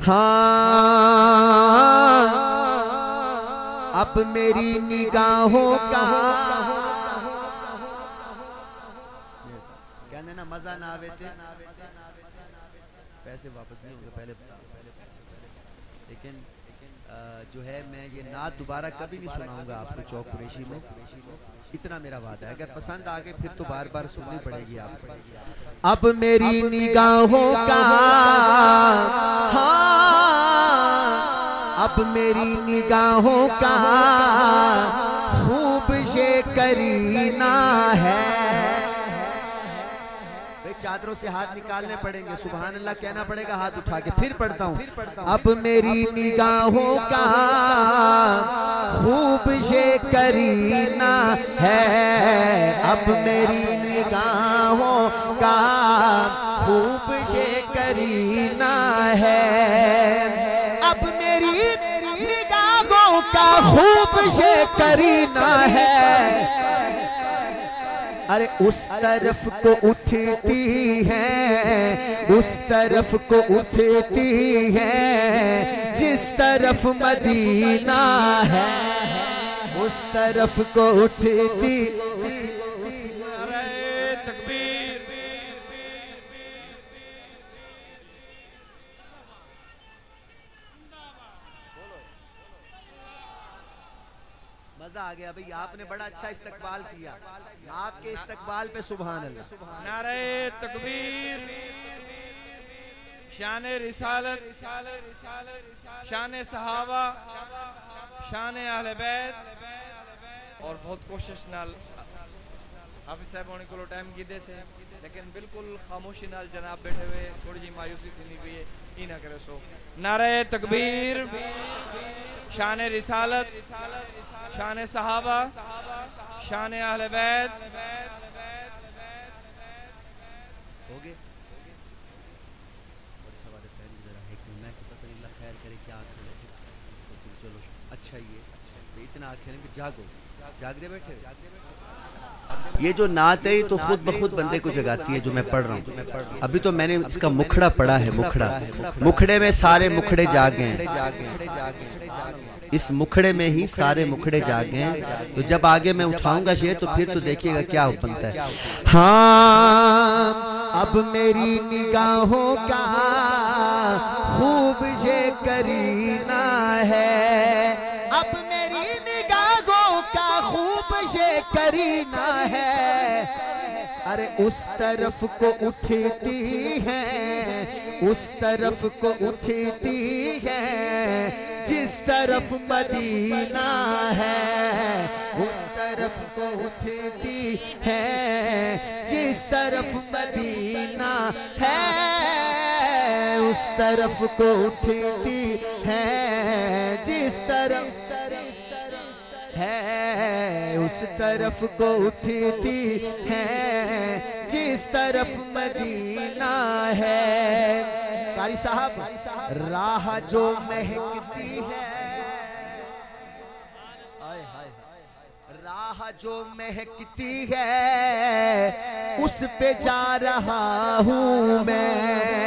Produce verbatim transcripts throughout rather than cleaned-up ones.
हाँ अब मेरी निगाहों का कहने ना मजा ना आवे थे पैसे वापस नहीं होंगे पहले बता। लेकिन जो है मैं ये नात दोबारा कभी नहीं सुनाऊंगा आपको चौक कुरैशी में, इतना मेरा वादा है। अगर पसंद आ गए फिर तो बार बार सुननी पड़ेगी आपको। अब मेरी निगाहों का हाँ अब मेरी निगाहों का खूब ये करीना है। चादरों से हाथ निकालने पड़ेंगे, सुभान अल्लाह कहना पड़ेगा हाथ उठा के। फिर पढ़ता हूँ। अब मेरी निगाहों का खूब ये करीना है। अब मेरी निगाहों का खूब ये करीना है। अब मेरी निगाहों का खूब ये करीना है। अरे उस तरफ को उठती है, उस तरफ को उठती है जिस तरफ मदीना है। उस तरफ को उठती मजा आ गया भाई। आपने बड़ा अच्छा इस्तकबाल किया। आपके इस्तकबाल पे सुभान अल्लाह। नारे तकबीर, शान रिसालत, शान सहाबा, शान अहले बैत। और बहुत कोशिश नाल हाफिज साहब होने को टाइम गिदे से, लेकिन बिल्कुल खामोशी नाल जनाब बैठे हुए थोड़ी जी मायूसी थी नहीं हुई है ई ना करे सो। नारे तकबीर, शान रिसालत, शान सहाबा, शान अहले बैत। हो गए खैर करे क्या आंखें। चलो अच्छा ये इतना आंखें कि जागो, जागते बैठे। ये जो नात है तो खुद ब खुद बंदे को जगाती है। जो मैं पढ़ रहा हूँ अभी तो मैंने इसका मुखड़ा पढ़ा है। मुखड़ा मुखड़े में सारे मुखड़े जागे, इस मुखड़े में ही सारे मुखड़े जागे। तो जब आगे मैं उठाऊंगा शेर तो फिर तो देखिएगा क्या बनता है। हाँ अब मेरी निगाहों का खूब ये करीना है। अब मेरी निगाहों का खूब ये करीना है। अरे उस तरफ को उठती है, उस तरफ को उठती है जिस तरफ मदीना है। उस तरफ को उठती है जिस तरफ मदीना है। उस तरफ को उठती है जिस तरफ है। उस तरफ को उठती है जिस तरफ मदीना है। कारी साहब राह जो महकती है, राह जो महकती है उस पे जा रहा हूँ मैं।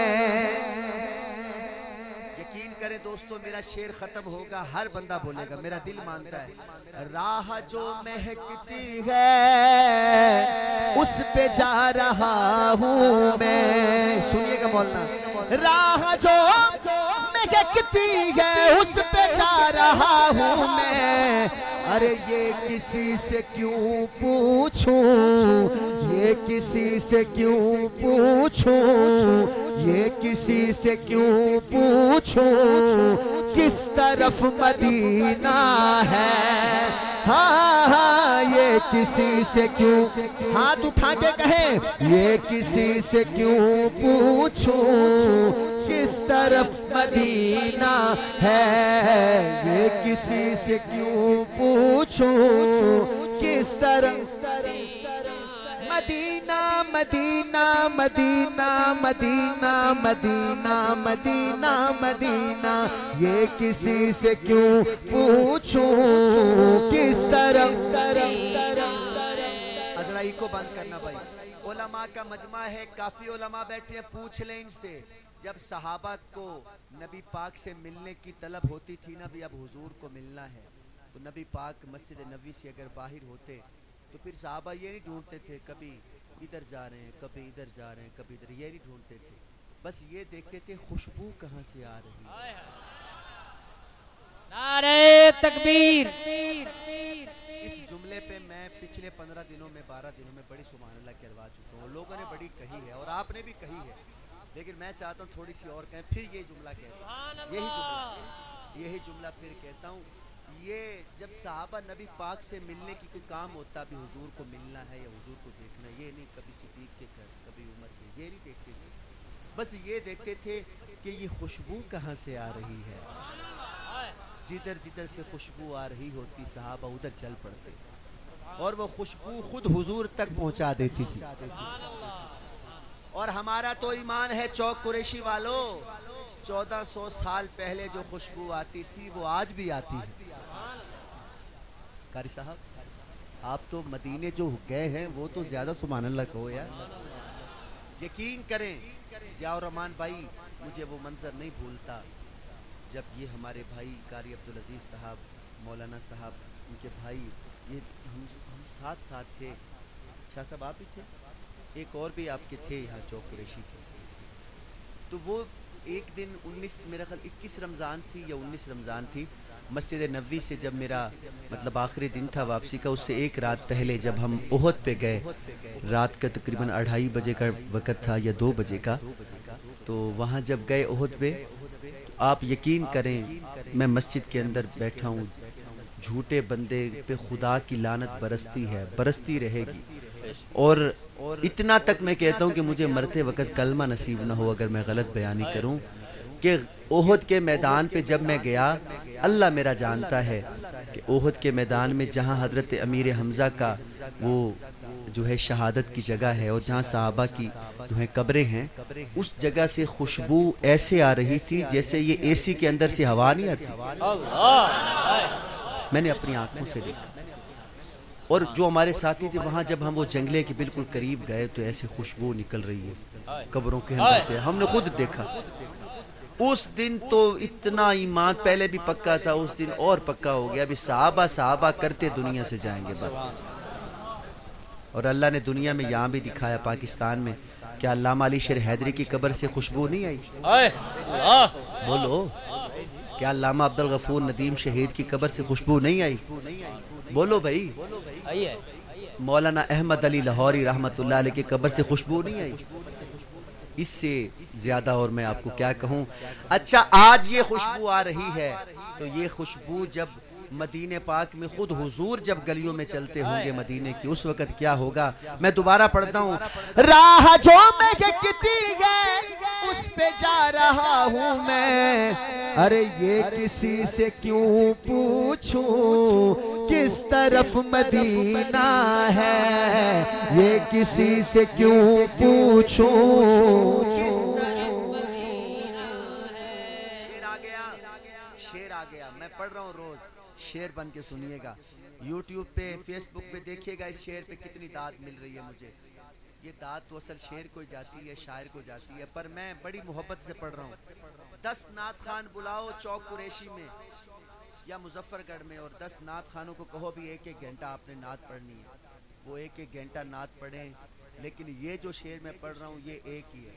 यकीन करें दोस्तों मेरा शेर खत्म होगा, हर बंदा बोलेगा, मेरा दिल मानता है। राह जो महकती है उस पे जा रहा हूँ मैं। सुनिएगा मौलाना। राह जो महकती है उस पे जा रहा हूँ मैं। अरे ये किसी से क्यों पूछूं, ये किसी से क्यों पूछूं, ये किसी से क्यों पूछूं किस तरफ मदीना है। हाँ हाँ ये किसी से क्यों, हाथ उठा के कहे ये किसी से क्यों पूछूं किस तरफ मदीना है। ये किसी से क्यों पूछूं किस तरफ Medina Medina Medina Medina Medina Medina Medina. ये किसी से क्यों पूछूं किस तरफ। अजराई को बंद करना भाई। उलमा का मजमा है, काफी उलमा बैठे हैं, पूछ ले इनसे जब सहाबा को नबी पाक से मिलने की तलब होती थी ना भी अब हुजूर को मिलना है, तो नबी पाक मस्जिद नबी से अगर बाहर होते तो फिर सहाबा ये नहीं ढूंढते थे कभी इधर जा रहे हैं कभी इधर जा रहे हैं कभी इधर, ये नहीं ढूंढते थे, बस ये देखते थे खुशबू कहाँ से आ रही है। नारे तकबीर। इस जुमले पे मैं पिछले पंद्रह दिनों में बारह दिनों में बड़ी सुभान अल्लाह कहलवा चुका हूँ, लोगों ने बड़ी कही है और आपने भी कही है, लेकिन मैं चाहता हूँ थोड़ी सी और कहें, फिर ये जुमला कहता हूँ, यही जुमला यही जुमला फिर कहता हूँ। ये जब सहाबा नबी पाक से मिलने की कोई काम होता भी हुजूर को मिलना है या हुजूर को देखना, ये नहीं कभी सिद्दीक के घर कभी उमर के, ये नहीं देखते थे, बस ये देखते थे कि ये खुशबू कहाँ से आ रही है। जिधर जिधर से खुशबू आ रही होती सहाबा उधर चल पड़ते और वो खुशबू खुद हुजूर तक पहुँचा देती थी। और हमारा तो ईमान है चौक कुरैशी वालों, चौदह सौ साल पहले जो खुशबू आती थी वो आज भी आती है। कारी साहब आप तो मदीने जो गए हैं वो तो ज्यादा सुभान अल्लाह कहो यार। यकीन करें ज़ियाउर रहमान भाई, मुझे वो मंजर नहीं भूलता जब ये हमारे भाई कारी अब्दुल अजीज साहब, मौलाना साहब, उनके भाई, ये हम हम साथ साथ थे। शाह साहब आप ही थे, एक और भी आपके थे यहाँ चौक कुरैशी के। तो वो एक दिन उन्नीस मेरा ख्याल इक्कीस रमज़ान थी या उन्नीस रमज़ान थी, मस्जिद नबवी से जब मेरा मतलब आखिरी दिन था वापसी का, उससे एक रात पहले जब हम ओहद पे गए, रात का तकरीबन अढ़ाई बजे का वक़्त था या दो बजे का, तो वहाँ जब गए ओहद पे, तो आप यकीन करें मैं मस्जिद के अंदर बैठा हूँ, झूठे बंदे पे खुदा की लानत बरसती है, बरसती रहेगी। और इतना तक मैं कहता हूँ कि मुझे मरते वक़्त कलमा नसीब ना हो अगर मैं गलत बयानी करूँ, कि ओहद के मैदान पे जब मैं गया, अल्लाह मेरा जानता है कि ओहद के मैदान में जहाँ हज़रत अमीर हमज़ा का वो जो है शहादत की जगह है और जहाँ सहाबा की जो है कब्रें हैं, उस जगह से खुशबू ऐसे आ रही थी जैसे ये एसी के अंदर से हवा नहीं आती। मैंने अपनी आंखों से देखा। और जो हमारे साथी थे वहाँ जब हम वो जंगले के बिल्कुल करीब गए तो ऐसे खुशबू निकल रही है कब्रों के अंदर से, हमने खुद देखा। उस दिन तो इतना ईमान पहले भी पक्का था, उस दिन और पक्का हो गया, अभी सहाबा सहाबा करते दुनिया से जाएंगे बस। और अल्लाह ने दुनिया में यहाँ भी दिखाया, पाकिस्तान में, क्या अल्लामा अली शेर हैदरी की कब्र से खुशबू नहीं आई? बोलो, क्या अल्लामा अब्दुल गफूर नदीम शहीद की कब्र से खुशबू नहीं आई? बोलो भाई। मौलाना अहमद अली लाहौरी रहमतुल्लाह अलैह की कब्र से खुशबू नहीं आई? इससे ज्यादा और मैं आपको क्या कहूँ। अच्छा, आज ये खुशबू आ रही है, तो ये खुशबू जब मदीने पाक में खुद हुजूर जब गलियों में चलते होंगे मदीने की, उस वक़्त क्या होगा। मैं दोबारा पढ़ता हूँ, राह जो महकती है उस पे जा रहा हूँ मैं, अरे ये किसी से क्यों पूछूं किस तरफ मदीना है, ये किसी से क्यों पूछूं। शेर आ गया, शेर आ गया, मैं पढ़ रहा हूँ रोज, शेर बन के सुनिएगा। यूट्यूब पे फेसबुक पे देखिएगा इस शेर पे कितनी दाद मिल रही है मुझे। ये दाद तो असल शेर को जाती है, शायर को जाती है, पर मैं बड़ी मोहब्बत से पढ़ रहा हूँ। दस नात खान बुलाओ चौक कुरैशी में या मुजफ्फरगढ़ में, और दस नात खानों को कहो भी एक एक घंटा आपने नात पढ़नी है, वो एक एक घंटा नात पढ़ें। लेकिन ये जो शेर मैं पढ़ रहा हूँ ये एक ही है।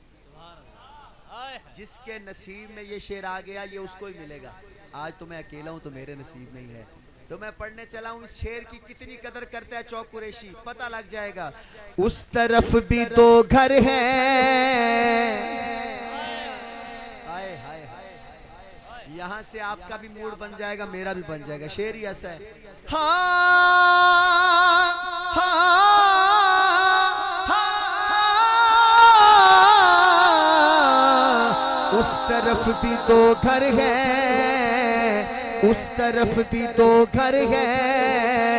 जिसके नसीब में ये शेर आ गया ये उसको ही मिलेगा। आज तो मैं अकेला हूँ तो मेरे नसीब नहीं है, तो मैं पढ़ने चला हूँ। इस शेर की कितनी कदर करता है चौक कुरैशी, पता लग जाएगा। उस तरफ भी तो घर है, हाय हाय हाय, यहाँ से आपका भी मूड बन जाएगा, मेरा भी बन जाएगा। शेर ही ऐसा है। हाँ हाँ उस तरफ भी तो घर है, उस तरफ भी तो घर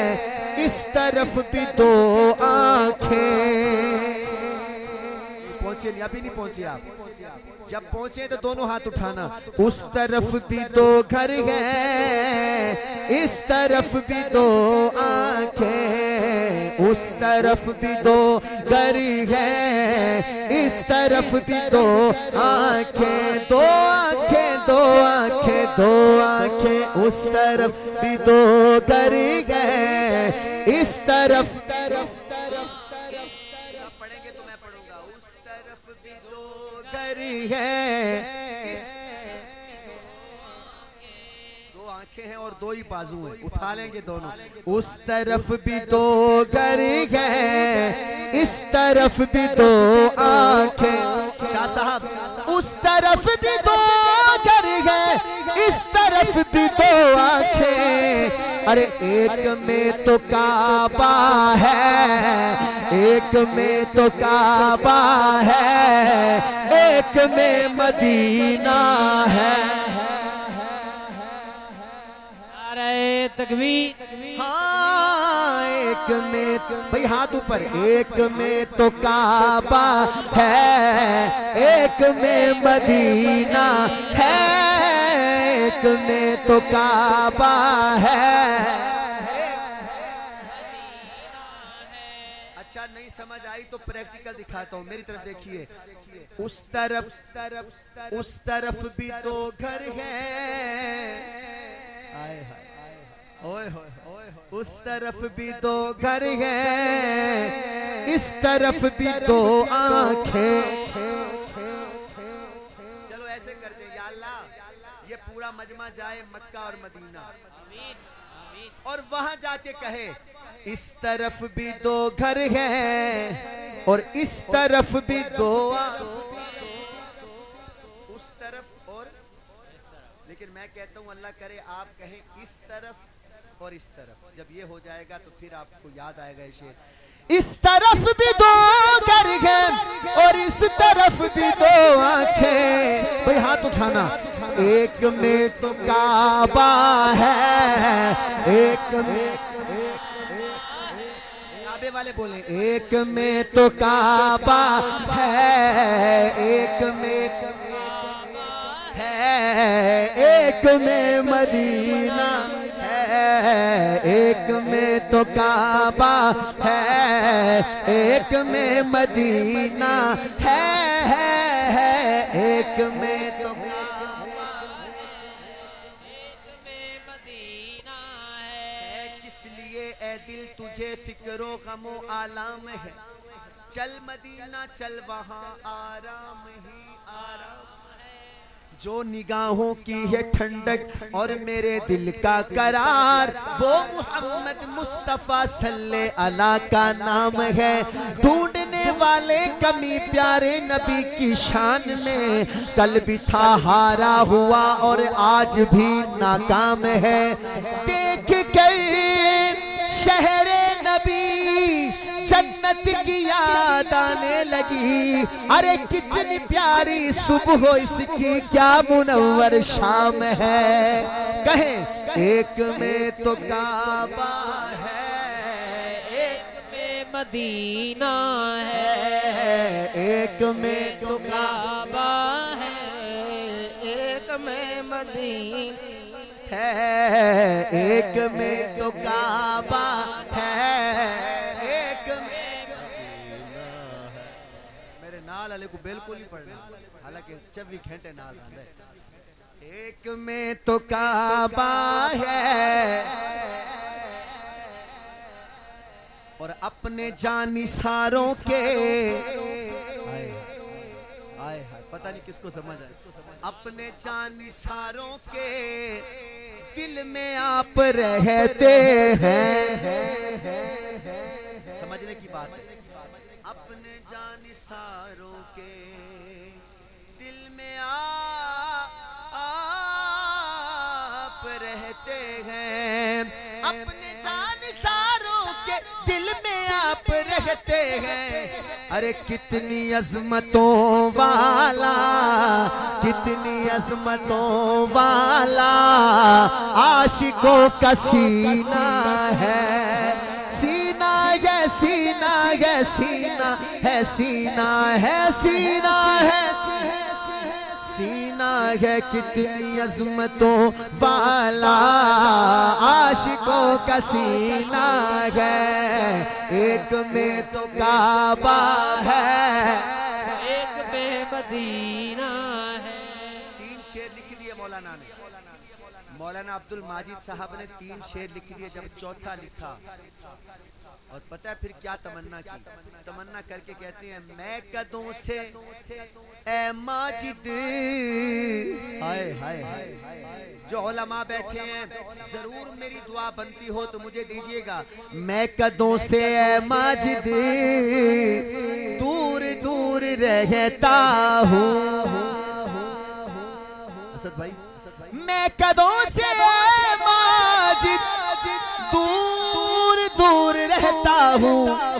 है, इस तरफ भी तो आंखें। पहुंचे नहीं, अभी नहीं पहुंचे आप। जब पहुंचे तो दोनों हाथ उठाना। उस तरफ भी दो घर हैं, इस तरफ भी दो आंखें, उस तरफ भी दो घर हैं, इस तरफ भी दो आंखें, दो आंखें दो आंखें दो आंखें, उस तरफ भी दो घर हैं, इस तरफ तरफ तरफ तरफ सब पढ़ेंगे तो मैं पढ़ूंगा। उस तरफ भी दो घर हैं, इस दो आंखें हैं और दो ही बाजू हैं, उठा लेंगे दोनों। उस तरफ भी दो घर हैं, इस तरफ भी दो आंखें। शाह साहब, उस तरफ भी दो घर हैं, इस तरफ भी दो आंखें। अरे एक में तो काबा है, एक में तो काबा है, एक में मदीना है। नारे तकबीर। हाँ, एक में भाई हाथ ऊपर, एक में तो काबा है, एक में मदीना है, एक में तो काबा है। अच्छा नहीं समझ आई तो प्रैक्टिकल दिखाता हूँ, मेरी तरफ देखिए। उस तरफ तरफ उस तरफ भी दो घर हैं, आए हाय ओए होए, उस तरफ भी दो घर हैं, इस तरफ भी दो आंखें। चलो ऐसे करते हैं, या अल्लाह ये पूरा मजमा जाए मक्का और मदीना, और वहां जाके कहे इस तरफ भी दो घर हैं और इस तरफ भी दो, उस तरफ और, लेकिन मैं कहता हूं अल्लाह करे आप कहें इस तरफ और इस तरफ। जब ये हो जाएगा तो फिर आपको याद आएगा ये शेर। इस तरफ भी दो घर हैं और इस तरफ भी दो आंखें। भाई हाथ उठाना। एक में तो काबा है, एक में, काबे वाले बोले, एक में तो काबा है, एक में है, एक में मदीना है, एक में तो काबा है, एक में मदीना है, है, है, एक में तो काबा, एक में मदीना है। किस लिए ए दिल तुझे फिक्रो गमो आलाम है, चल मदीना चल वहां आराम ही आराम। जो निगाहों की है ठंडक और मेरे दिल का करार, वो मोहम्मद मुस्तफा सल्ले अला का नाम है। ढूंढने वाले कमी प्यारे नबी की शान में, कल भी था हारा हुआ और आज भी नाकाम है। देख कर शहरे नबी जन्नत की याद आने लगी, अरे कितनी प्यारी सुबह इसकी, क्या मुनव्वर शाम है। कहें एक में तो काबा है, एक में मदीना है, एक में तो काबा है, एक में मदीना है, एक में तो काबा है, एक में मेरे नाल वाले को बिल्कुल ही पढ़ना, हालांकि चौबीस घंटे नाल आंदा है। एक में तो काबा है और अपने जानिसारों के, आए आए पता नहीं किसको समझ आए, अपने जानिसारों के दिल में आप रहते हैं। समझने की बात है, अपने जानिसारों के दिल में आप रहते हैं, अपने जानिसारों के दिल में आप रहते हैं। अरे कितनी अजमतों वाला, कितनी अजमतों वाला आशिकों का सीना है, सीना ये सीना है सीना है सीना है सीना है सीना है कितनी अज़मतों वाला आशिकों का सीना है। एक में तो काबा है, एक में मदीना है। तीन शेर लिख दिए मौलाना ने। मौलाना अब्दुल माजिद साहब ने तीन शेर लिख दिए। जब चौथा लिखा और पता है फिर क्या तमन्ना की? तमन्ना करके कहते हैं मैं कदों से ए माजिद, हाय हाय जो उलमा बैठे हैं जरूर मेरी दुआ बनती हो तो मुझे दीजिएगा। मैं कदों से ए माजिद दूर दूर रहता हूँ। असद भाई, मैं कदों से ए माजिद दूर दूर रहता हूँ।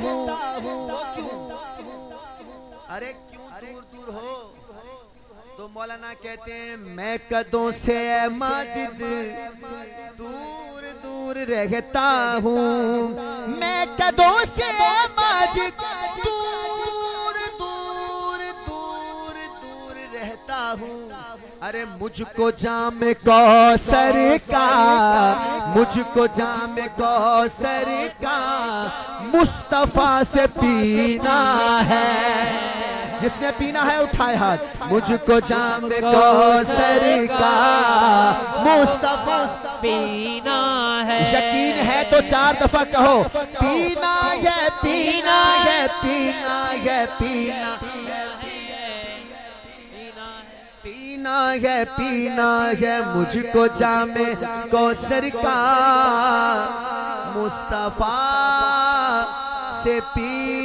अरे क्यों दूर दूर हो? तो मौलाना कहते हैं मैं कदों से माजिद दूर दूर रहता हूँ। मैं कदों से माजिद दूर दूर दूर दूर रहता हूँ। अरे मुझको जाम कौसर का, मुझको जाम कौसर का मुस्तफा से पीना है। जिसने पीना है उठाए हाथ। मुझको जाम कौसर का मुस्तफा पीना है। यकीन है तो चार दफा कहो पीना है पीना है पीना है पीना पीना है पीना है मुझको जामे कौसर का मुस्तफा से पी